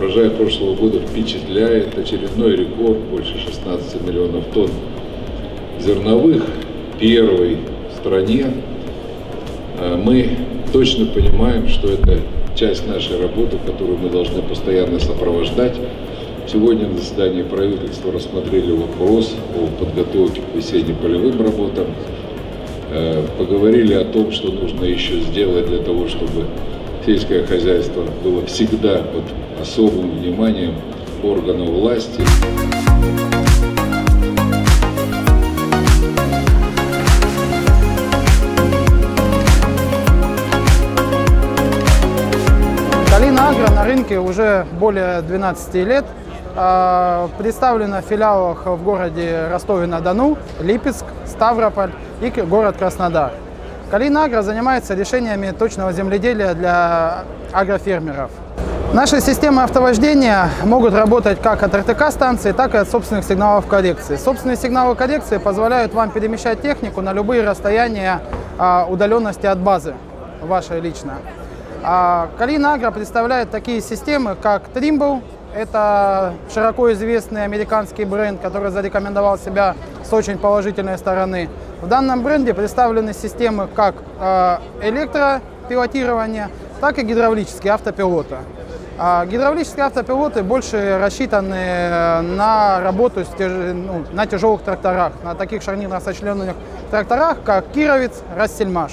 урожай прошлого года впечатляет. Очередной рекорд, больше 16 миллионов тонн зерновых, первый в стране. Мы точно понимаем, что это часть нашей работы, которую мы должны постоянно сопровождать. Сегодня на заседании правительства рассмотрели вопрос о подготовке к весенне-полевым работам. Поговорили о том, что нужно еще сделать для того, чтобы сельское хозяйство было всегда под особым вниманием органов власти. Калина Агро на рынке уже более 12 лет. Представлена в филиалах в городе Ростове-на-Дону, Липецк, Ставрополь и город Краснодар. Калина Агро занимается решениями точного земледелия для агрофермеров. Наши системы автовождения могут работать как от РТК-станции, так и от собственных сигналов коррекции. Собственные сигналы коррекции позволяют вам перемещать технику на любые расстояния удаленности от базы вашей лично. Калина Агро представляет такие системы, как Trimble. Это широко известный американский бренд, который зарекомендовал себя с очень положительной стороны. В данном бренде представлены системы как электропилотирования, так и гидравлические автопилоты. Гидравлические автопилоты больше рассчитаны на работу на тяжелых тракторах, на таких шарнирно-сочлененных тракторах, как Кировец, Рассельмаш.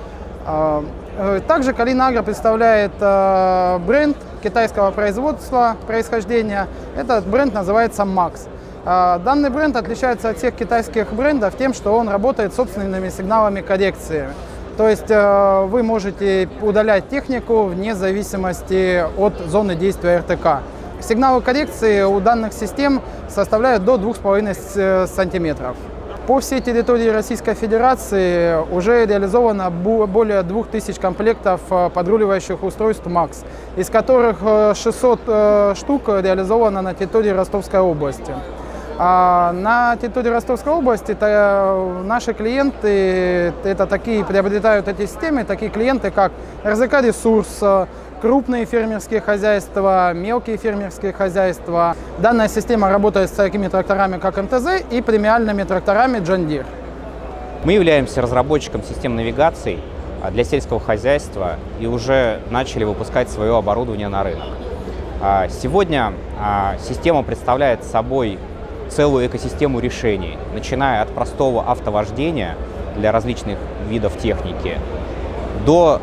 Также Калина Агро представляет бренд китайского происхождения. Этот бренд называется Макс. Данный бренд отличается от всех китайских брендов тем, что он работает с собственными сигналами коррекции. То есть вы можете удалять технику вне зависимости от зоны действия РТК. Сигналы коррекции у данных систем составляют до 2,5 сантиметров. По всей территории Российской Федерации уже реализовано более 2000 комплектов подруливающих устройств МАКС, из которых 600 штук реализовано на территории Ростовской области. На территории Ростовской области наши клиенты приобретают эти системы, такие клиенты, как РЗК «Ресурс», крупные фермерские хозяйства, мелкие фермерские хозяйства. Данная система работает с такими тракторами, как МТЗ, и премиальными тракторами John Deere. Мы являемся разработчиком систем навигации для сельского хозяйства и уже начали выпускать свое оборудование на рынок. Сегодня система представляет собой целую экосистему решений, начиная от простого автовождения для различных видов техники до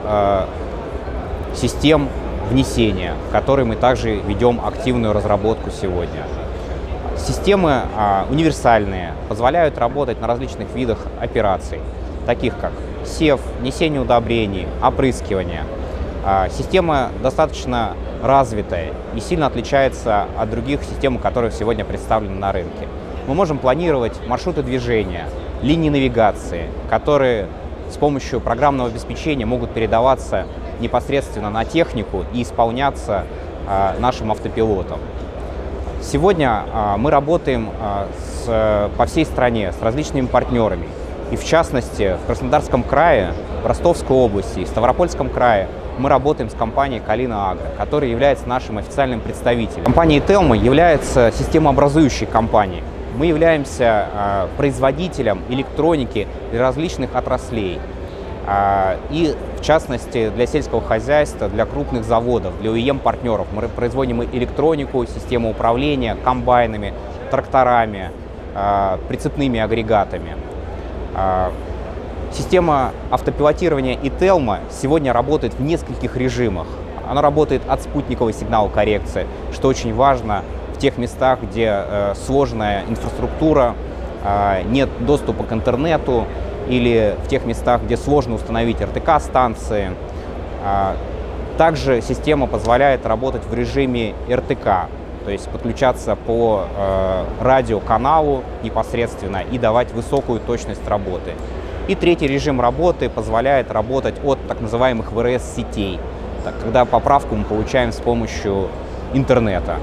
систем внесения, в которые мы также ведем активную разработку сегодня. Системы универсальные, позволяют работать на различных видах операций, таких как сев, внесение удобрений, опрыскивание. Система достаточно развитая и сильно отличается от других систем, которые сегодня представлены на рынке. Мы можем планировать маршруты движения, линии навигации, которые с помощью программного обеспечения могут передаваться непосредственно на технику и исполняться нашим автопилотом. Сегодня мы работаем по всей стране с различными партнерами. И в частности, в Краснодарском крае, в Ростовской области и в Ставропольском крае мы работаем с компанией Калина Агро, которая является нашим официальным представителем. Компания Telma является системообразующей компанией. Мы являемся производителем электроники для различных отраслей. И в частности для сельского хозяйства, для крупных заводов, для OEM-партнеров. Мы производим электронику, систему управления, комбайнами, тракторами, прицепными агрегатами. Система автопилотирования и Telma сегодня работает в нескольких режимах. Она работает от спутниковой сигнала коррекции, что очень важно в тех местах, где сложная инфраструктура, нет доступа к интернету, или в тех местах, где сложно установить РТК-станции. Также система позволяет работать в режиме РТК, то есть подключаться по радиоканалу непосредственно и давать высокую точность работы. И третий режим работы позволяет работать от так называемых ВРС-сетей, когда поправку мы получаем с помощью интернета.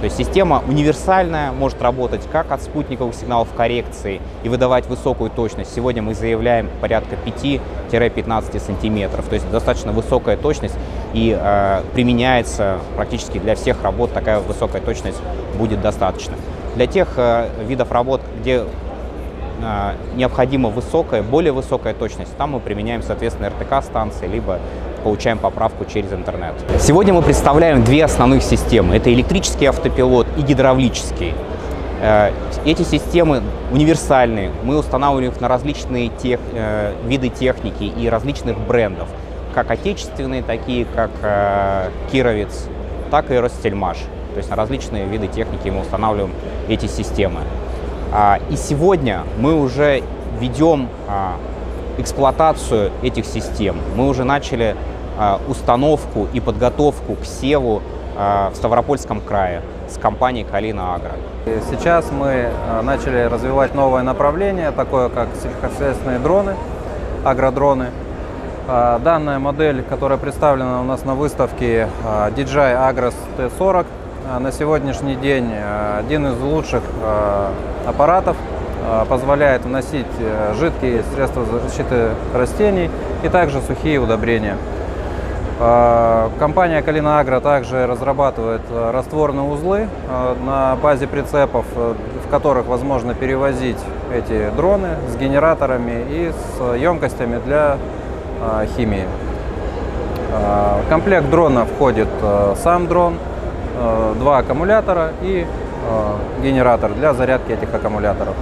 То есть система универсальная, может работать как от спутниковых сигналов коррекции и выдавать высокую точность. Сегодня мы заявляем порядка 5-15 сантиметров. То есть достаточно высокая точность, и применяется практически для всех работ такая высокая точность будет достаточно. Для тех видов работ, где необходима более высокая точность, там мы применяем, соответственно, РТК-станции, либо получаем поправку через интернет. Сегодня мы представляем две основных системы. Это электрический автопилот и гидравлический. Эти системы универсальные. Мы устанавливаем их на различные виды техники и различных брендов. Как отечественные, такие как Кировец, так и Ростельмаш. То есть на различные виды техники мы устанавливаем эти системы. И сегодня мы уже ведем эксплуатацию этих систем. Мы уже начали установку и подготовку к севу в Ставропольском крае с компанией «Калина Агро». Сейчас мы начали развивать новое направление, такое как сельскохозяйственные дроны, агродроны. Данная модель, которая представлена у нас на выставке DJI Agras T40, на сегодняшний день один из лучших аппаратов, позволяет вносить жидкие средства защиты растений и также сухие удобрения. Компания «Калина Агро» также разрабатывает растворные узлы на базе прицепов, в которых возможно перевозить эти дроны с генераторами и с емкостями для химии. В комплект дрона входит сам дрон, 2 аккумулятора и генератор для зарядки этих аккумуляторов.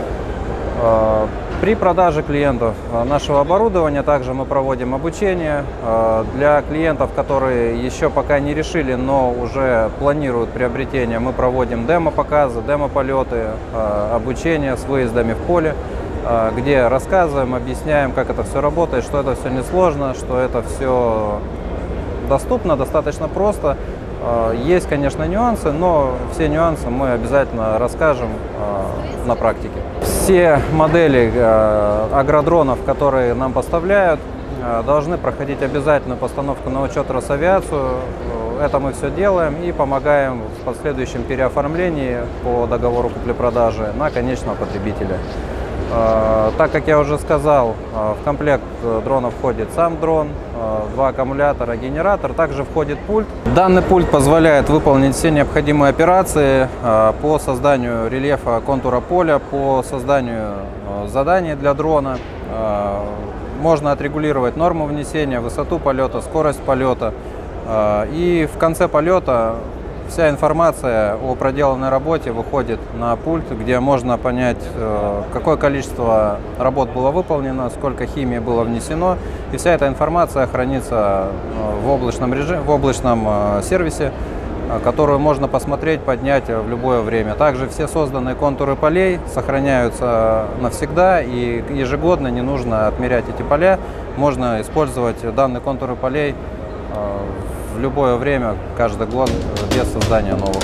При продаже клиентов нашего оборудования также мы проводим обучение. Для клиентов, которые еще пока не решили, но уже планируют приобретение, мы проводим демо-показы, демо-полеты, обучение с выездами в поле, где рассказываем, объясняем, как это все работает, что это все несложно, что это все доступно, достаточно просто. Есть, конечно, нюансы, но все нюансы мы обязательно расскажем на практике. Все модели агродронов, которые нам поставляют, должны проходить обязательную постановку на учет Росавиацию. Это мы все делаем и помогаем в последующем переоформлении по договору купли-продажи на конечного потребителя. Так как я уже сказал, в комплект дрона входит сам дрон, 2 аккумулятора, генератор, также входит пульт. Данный пульт позволяет выполнить все необходимые операции по созданию рельефа контура поля, по созданию заданий для дрона. Можно отрегулировать норму внесения, высоту полета, скорость полета. И в конце полета вся информация о проделанной работе выходит на пульт, где можно понять, какое количество работ было выполнено, сколько химии было внесено. И вся эта информация хранится в облачном режиме, в облачном сервисе, которую можно посмотреть, поднять в любое время. Также все созданные контуры полей сохраняются навсегда, и ежегодно не нужно отмерять эти поля. Можно использовать данные контуры полей в любое время, каждый год, без создания новых.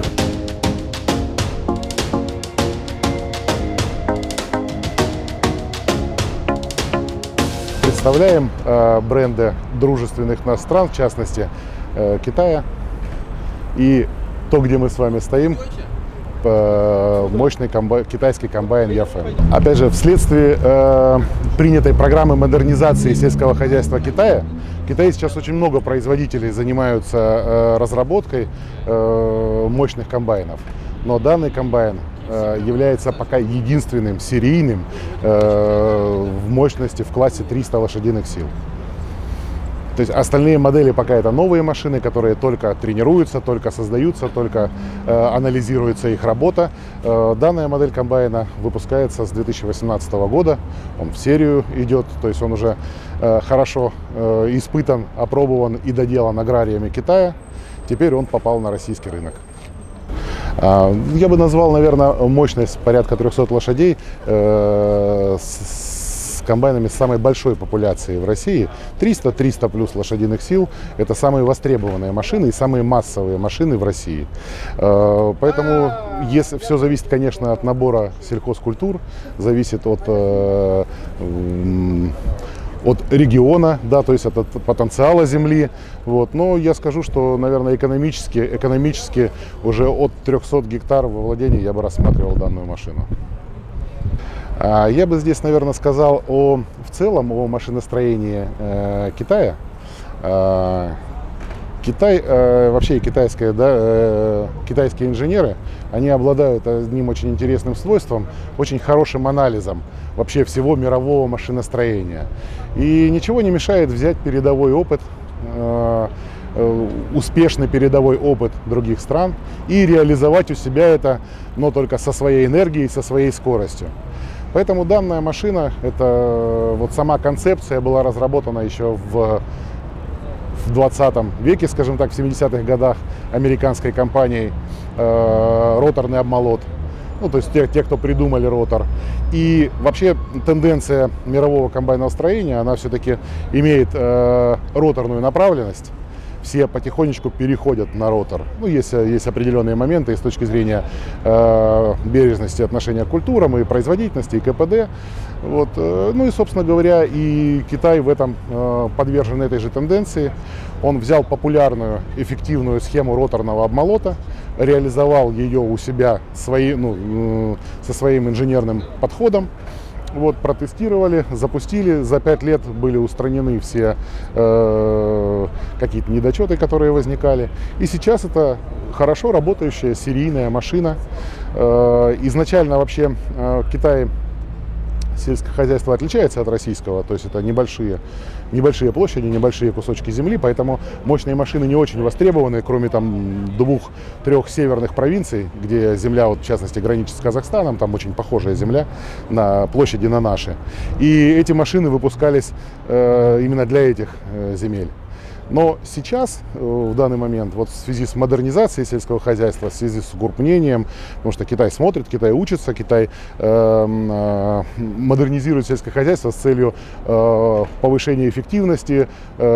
Представляем бренды дружественных нас стран, в частности Китая. И то, где мы с вами стоим, мощный китайский комбайн Яфэн. Опять же, вследствие принятой программы модернизации сельского хозяйства Китая, в Китае сейчас очень много производителей занимаются разработкой мощных комбайнов. Но данный комбайн является пока единственным серийным в мощности в классе 300 лошадиных сил. То есть остальные модели пока это новые машины, которые только тренируются, только создаются, только анализируется их работа. Данная модель комбайна выпускается с 2018 года, он в серию идет, то есть он уже хорошо испытан, опробован и доделан аграриями Китая. Теперь он попал на российский рынок. Я бы назвал, наверное, мощность порядка 300 лошадей с комбайнами с самой большой популяцией в России. 300 плюс лошадиных сил. Это самые востребованные машины и самые массовые машины в России. Поэтому все зависит, конечно, от набора сельхозкультур, зависит от от региона, да, то есть от потенциала земли. Вот. Но я скажу, что, наверное, экономически уже от 300 гектаров во владении я бы рассматривал данную машину. Я бы здесь, наверное, сказал в целом о машиностроении Китая. Китай, вообще китайские инженеры, они обладают одним очень интересным свойством, очень хорошим анализом вообще всего мирового машиностроения. И ничего не мешает взять передовой опыт, успешный передовой опыт других стран и реализовать у себя это, но только со своей энергией, со своей скоростью. Поэтому данная машина, вот сама концепция была разработана еще в 20 веке, скажем так, в 70-х годах американской компанией «Роторный обмолот». Ну, то есть те, кто придумали ротор. И вообще тенденция мирового комбайнового строения, она все-таки имеет роторную направленность. Все потихонечку переходят на ротор. Ну, есть определенные моменты и с точки зрения бережности отношения к культурам, и производительности, и КПД. Вот. Ну и, собственно говоря, и Китай в этом подвержен этой же тенденции. Он взял популярную, эффективную схему роторного обмолота, реализовал ее у себя со своим инженерным подходом. Вот, протестировали, запустили, за 5 лет были устранены все какие-то недочеты, которые возникали. И сейчас это хорошо работающая серийная машина. Изначально вообще Китай сельское хозяйство отличается от российского, то есть это небольшие площади, небольшие кусочки земли, поэтому мощные машины не очень востребованы, кроме там 2-3 северных провинций, где земля, вот, в частности, граничит с Казахстаном, там очень похожая земля на площади на наши. И эти машины выпускались именно для этих земель. Но сейчас, в данный момент, вот в связи с модернизацией сельского хозяйства, в связи с укрупнением, потому что Китай смотрит, Китай учится, Китай модернизирует сельское хозяйство с целью повышения эффективности,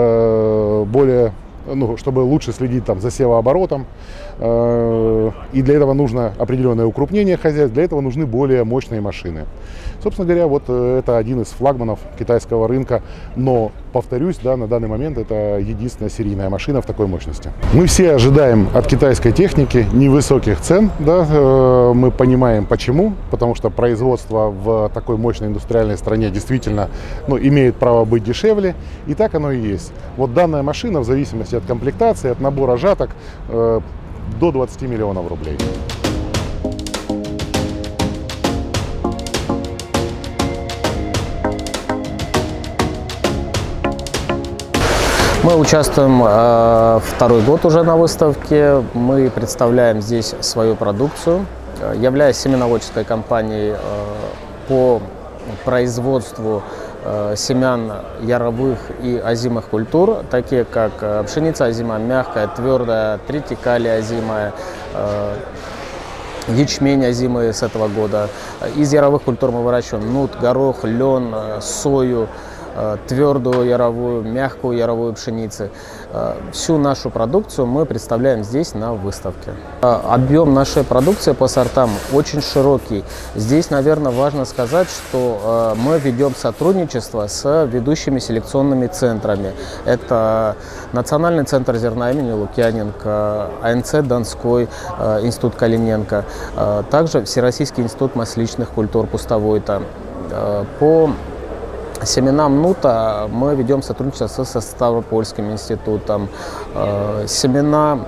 чтобы лучше следить там за севооборотом. И для этого нужно определенное укрупнение хозяйств, для этого нужны более мощные машины. Собственно говоря, вот это один из флагманов китайского рынка, но, повторюсь, да, на данный момент это единственная серийная машина в такой мощности. Мы все ожидаем от китайской техники невысоких цен, да, мы понимаем почему, потому что производство в такой мощной индустриальной стране действительно имеет право быть дешевле, и так оно и есть. Вот данная машина, в зависимости от комплектации, от набора жаток, до 20 миллионов рублей. Мы участвуем второй год уже на выставке. Мы представляем здесь свою продукцию. Являясь семеноводческой компанией по производству семян яровых и озимых культур, такие как пшеница озимая, мягкая, твердая, тритикалия озимая, ячмень озимый с этого года. Из яровых культур мы выращиваем нут, горох, лен, сою, твердую яровую, мягкую яровую пшеницы. Всю нашу продукцию мы представляем здесь на выставке. Объем нашей продукции по сортам очень широкий. Здесь, наверное, важно сказать, что мы ведем сотрудничество с ведущими селекционными центрами. Это Национальный центр зерна имени Лукьяненко, АНЦ Донской, Институт Калиненко, также Всероссийский институт масличных культур Пустовой-то. По семенам нута мы ведем сотрудничество со Ставропольским институтом. Семена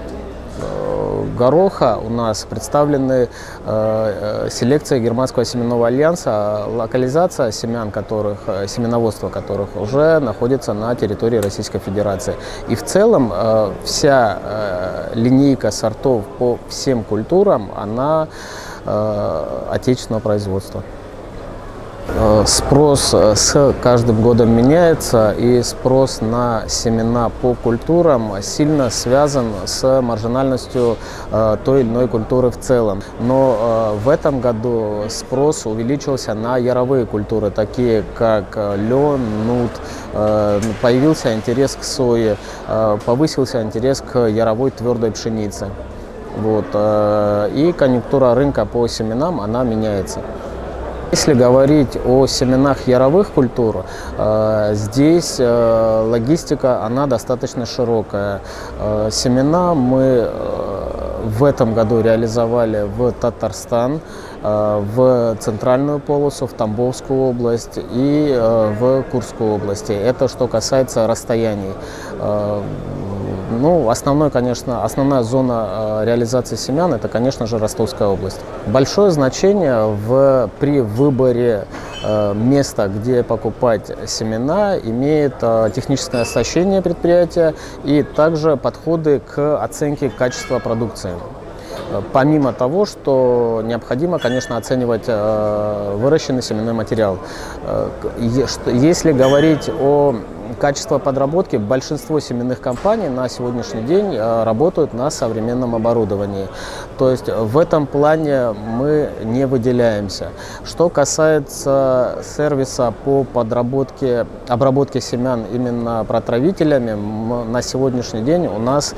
гороха у нас представлены селекцией Германского семенного альянса, локализация семян которых, семеноводство которых уже находится на территории Российской Федерации. И в целом вся линейка сортов по всем культурам, она отечественного производства. Спрос с каждым годом меняется, и спрос на семена по культурам сильно связан с маржинальностью той или иной культуры в целом. Но в этом году спрос увеличился на яровые культуры, такие как лен, нут, появился интерес к сое, повысился интерес к яровой твердой пшенице. Вот. И конъюнктура рынка по семенам, она меняется. Если говорить о семенах яровых культур, здесь логистика, она достаточно широкая. Семена мы в этом году реализовали в Татарстан, в Центральную полосу, в Тамбовскую область и в Курскую область. Это что касается расстояний. Ну, основная зона реализации семян – это, конечно же, Ростовская область. Большое значение при выборе места, где покупать семена, имеет техническое оснащение предприятия и также подходы к оценке качества продукции. Помимо того, что необходимо, конечно, оценивать выращенный семенной материал. Если говорить о качестве подработки, большинство семенных компаний на сегодняшний день работают на современном оборудовании. То есть в этом плане мы не выделяемся. Что касается сервиса по обработке семян именно протравителями, на сегодняшний день у нас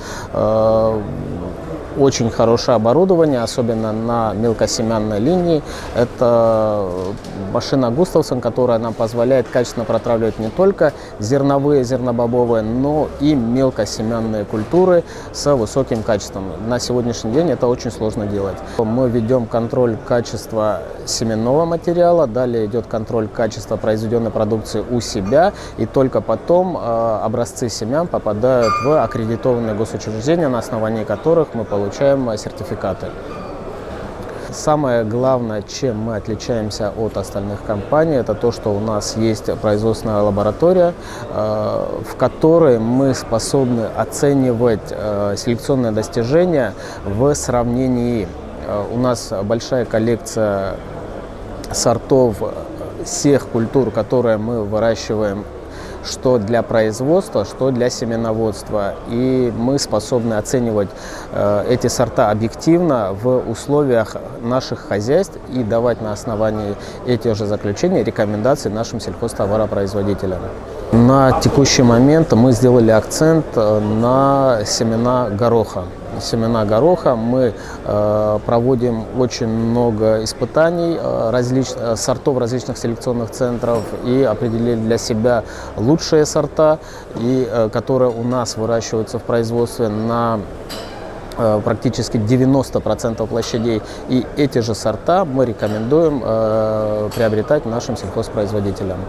очень хорошее оборудование, особенно на мелкосемянной линии. Это машина Густавсон, которая нам позволяет качественно протравливать не только зерновые, зернобобовые, но и мелкосемянные культуры с высоким качеством. На сегодняшний день это очень сложно делать. Мы ведем контроль качества семенного материала, далее идет контроль качества произведенной продукции у себя, и только потом образцы семян попадают в аккредитованные госучреждения, на основании которых мы получаем сертификаты. Самое главное, чем мы отличаемся от остальных компаний, это то, что у нас есть производственная лаборатория, в которой мы способны оценивать селекционные достижения в сравнении. У нас большая коллекция сортов всех культур, которые мы выращиваем, что для производства, что для семеноводства. И мы способны оценивать эти сорта объективно в условиях наших хозяйств и давать на основании этих же заключений рекомендации нашим сельхозтоваропроизводителям. На текущий момент мы сделали акцент на семена гороха. Семена гороха мы проводим очень много испытаний сортов различных селекционных центров и определили для себя лучшие сорта, которые у нас выращиваются в производстве на практически 90% площадей. И эти же сорта мы рекомендуем приобретать нашим сельхозпроизводителям.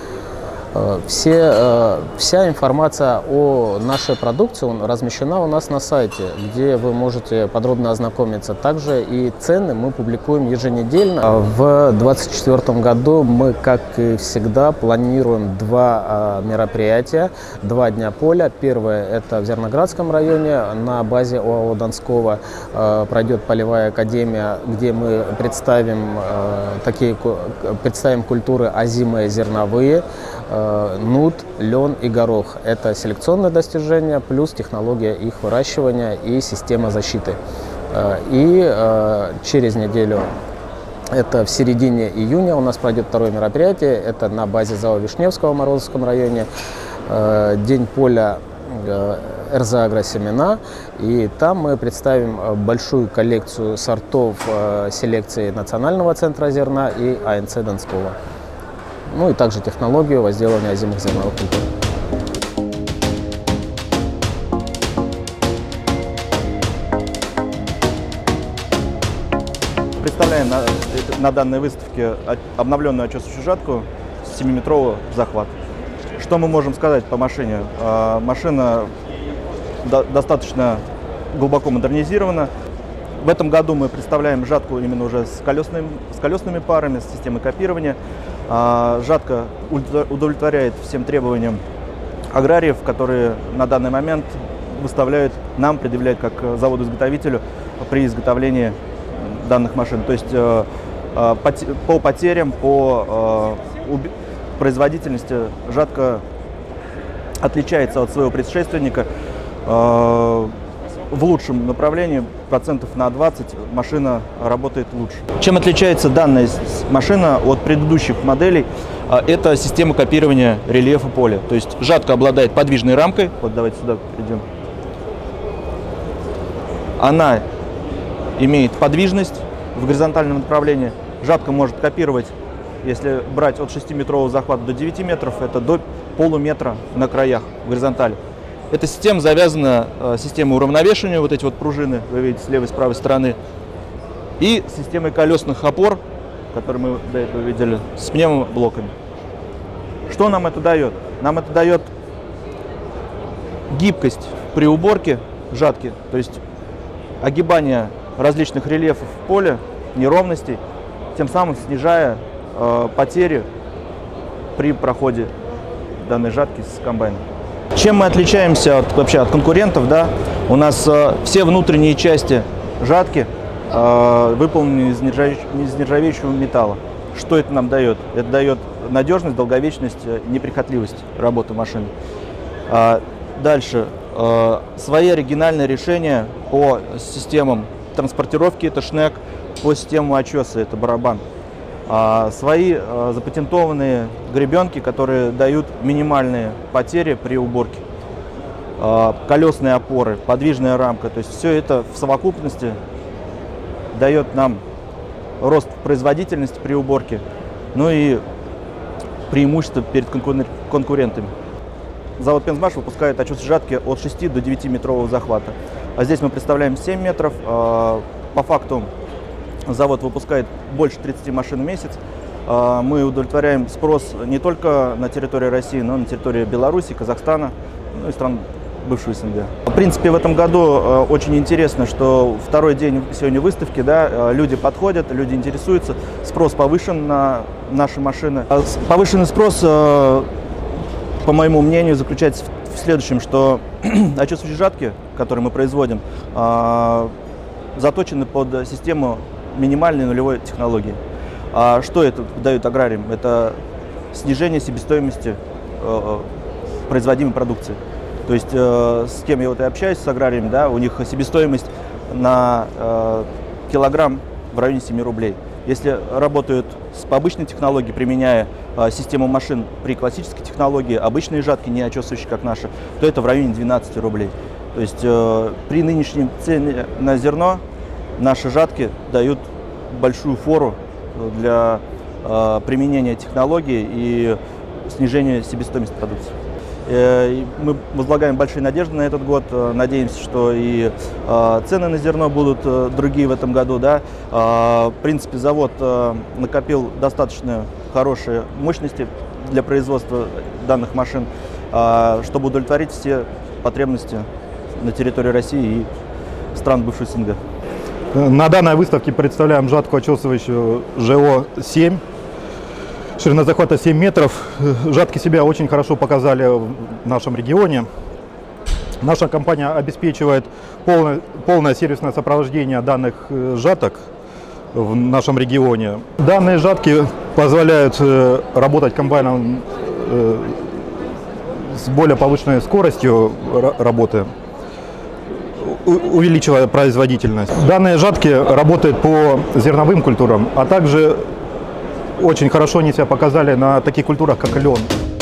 Вся информация о нашей продукции размещена у нас на сайте, где вы можете подробно ознакомиться. Также и цены мы публикуем еженедельно. В 2024 году мы, как и всегда, планируем два мероприятия, 2 дня поля. Первое – это в Зерноградском районе на базе ОАО «Донского» пройдет полевая академия, где мы представим культуры озимые, зерновые, нут, лен и горох. Это селекционное достижение плюс технология их выращивания и система защиты. И через неделю, это в середине июня, у нас пройдет второе мероприятие. Это на базе ЗАО Вишневского в Морозовском районе. День поля РЗ «Агросемена». И там мы представим большую коллекцию сортов селекции Национального центра зерна и АНЦ Донского. Ну и также технологию возделывания озимых зерновых культур. Представляем на данной выставке обновленную очесывающую жатку 7-метровый захват. Что мы можем сказать по машине? Машина достаточно глубоко модернизирована. В этом году мы представляем жатку именно уже с колесными парами, с системой копирования. Жатка удовлетворяет всем требованиям аграриев, которые на данный момент предъявляют как заводу-изготовителю при изготовлении данных машин. То есть по потерям, по производительности жатка отличается от своего предшественника. В лучшем направлении, процентов на 20, машина работает лучше. Чем отличается данная машина от предыдущих моделей? Это система копирования рельефа поля. То есть жатка обладает подвижной рамкой. Вот давайте сюда перейдем. Она имеет подвижность в горизонтальном направлении. Жатка может копировать Если брать от 6-метрового захвата до 9 метров, это до полуметра на краях, в горизонтали. Эта система завязана системой уравновешивания, вот эти вот пружины, вы видите, с левой и с правой стороны, и системой колесных опор, которые мы до этого видели, с пневмоблоками. Что нам это дает? Нам это дает гибкость при уборке жатки, то есть огибание различных рельефов в поле, неровностей, тем самым снижая потери при проходе данной жатки с комбайном. Чем мы отличаемся вообще от конкурентов? Да? У нас все внутренние части жатки выполнены из нержавеющего металла. Что это нам дает? Это дает надежность, долговечность, неприхотливость работы машины. Дальше. Свои оригинальные решения по системам транспортировки, это шнек, по системам очеса, это барабан. Свои запатентованные гребенки, которые дают минимальные потери при уборке. Колесные опоры, подвижная рамка, то есть все это в совокупности дает нам рост производительности при уборке, ну и преимущество перед конкурентами. Завод Пензмаш выпускает очесы жатки от 6 до 9-метрового захвата. А здесь мы представляем 7 метров. По факту завод выпускает больше 30 машин в месяц. Мы удовлетворяем спрос не только на территории России, но и на территории Беларуси, Казахстана, ну и стран бывшего СНГ. В принципе, в этом году очень интересно, что второй день сегодня выставки, да, люди подходят, люди интересуются, спрос повышен на наши машины. Повышенный спрос, по моему мнению, заключается в следующем, что очесывающие жатки, которые мы производим, заточены под систему минимальной нулевой технологии. А что это дает аграриям? Это снижение себестоимости производимой продукции. То есть с кем я вот и общаюсь, с аграриями, да, у них себестоимость на килограмм в районе 7 рублей. Если работают по обычной технологии, применяя систему машин при классической технологии, обычные жатки, не очесывающие, как наши, то это в районе 12 рублей. То есть при нынешней цене на зерно наши жатки дают большую фору для применения технологий и снижения себестоимости продукции. Мы возлагаем большие надежды на этот год, надеемся, что и цены на зерно будут другие в этом году. Да? В принципе, завод накопил достаточно хорошие мощности для производства данных машин, чтобы удовлетворить все потребности на территории России и стран бывшей СНГ. На данной выставке представляем жатку очесывающую ЖО-7. Ширина захвата 7 метров. Жатки себя очень хорошо показали в нашем регионе. Наша компания обеспечивает полное сервисное сопровождение данных жаток в нашем регионе. Данные жатки позволяют работать комбайном с более повышенной скоростью работы, увеличивая производительность. Данные жатки работают по зерновым культурам, а также очень хорошо они себя показали на таких культурах, как лен.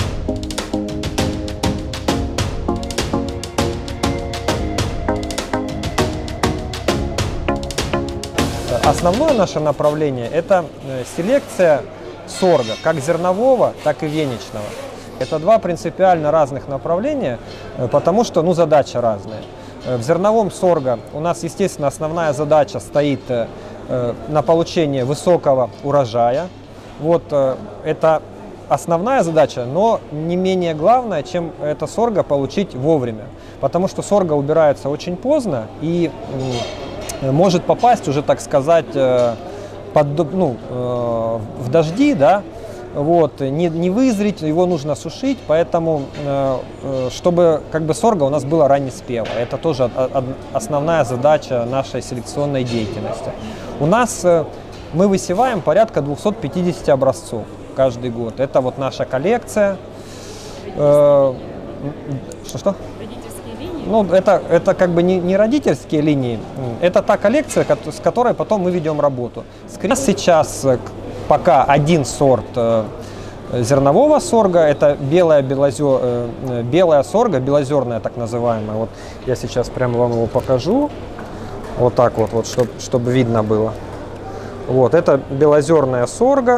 Основное наше направление – это селекция сорга, как зернового, так и веничного. Это два принципиально разных направления, потому что задача разная. В зерновом сорга у нас, естественно, основная задача стоит на получение высокого урожая. Вот это основная задача, но не менее главная, чем это сорга получить вовремя. Потому что сорга убирается очень поздно и может попасть уже, так сказать, в дожди, да, вот, не вызреть, его нужно сушить, поэтому, чтобы сорга у нас было раннеспело. Это тоже основная задача нашей селекционной деятельности. У нас мы высеваем порядка 250 образцов каждый год. Это вот наша коллекция. Что? Родительские линии? Ну, это не родительские линии. Это та коллекция, с которой потом мы ведем работу. У нас сейчас пока один сорт зернового сорга. Это белая сорга, белозерная так называемая. Вот я сейчас прямо вам его покажу. Вот так вот чтобы видно было. Вот, это белозерная сорга.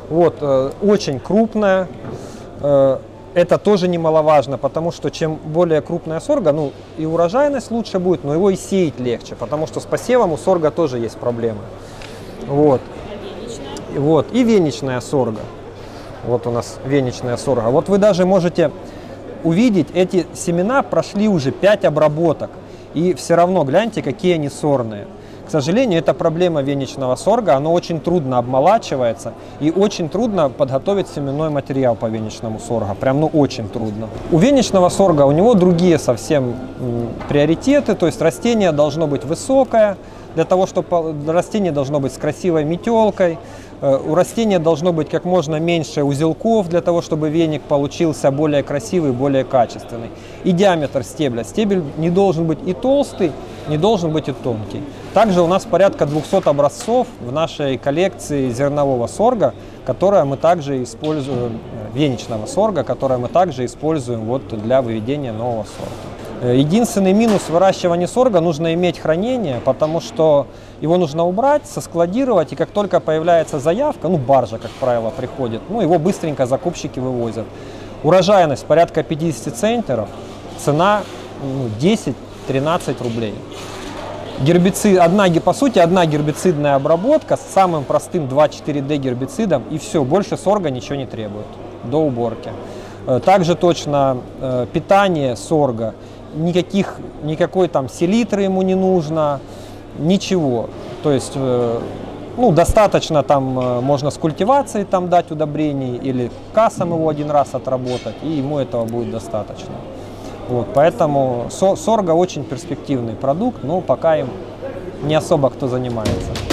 Вот, очень крупная. Это тоже немаловажно, потому что чем более крупная сорга, ну и урожайность лучше будет, но его и сеять легче, потому что с посевом у сорга тоже есть проблемы. Вот. И веничная сорга. Вот у нас веничная сорга. Вот вы даже можете увидеть, эти семена прошли уже 5 обработок. И все равно гляньте, какие они сорные. К сожалению, это проблема веничного сорга, оно очень трудно обмолачивается и очень трудно подготовить семенной материал по веничному соргу, прям ну очень трудно. У веничного сорга у него другие совсем приоритеты, то есть растение должно быть высокое, для того, чтобы растение должно быть с красивой метелкой, у растения должно быть как можно меньше узелков, для того, чтобы веник получился более красивый, более качественный. И диаметр стебля. Стебель не должен быть и толстый, не должен быть и тонкий. Также у нас порядка 200 образцов в нашей коллекции зернового сорга, которое мы также используем, веничного сорга, которое мы также используем вот для выведения нового сорта. Единственный минус выращивания сорга — нужно иметь хранение, потому что его нужно убрать, соскладировать, и как только появляется заявка, ну баржа, как правило, приходит, ну его быстренько закупщики вывозят. Урожайность порядка 50 центнеров, цена 10-13 рублей. Гербицид, по сути, одна гербицидная обработка с самым простым 2,4-D гербицидом, и все, больше сорга ничего не требует до уборки. Также точно питание сорга. Никакой там селитры ему не нужно, ничего. То есть, ну, достаточно там, можно с культивацией там дать удобрений или кассом его один раз отработать, и ему этого будет достаточно. Вот, поэтому сорга очень перспективный продукт, но пока им не особо кто занимается.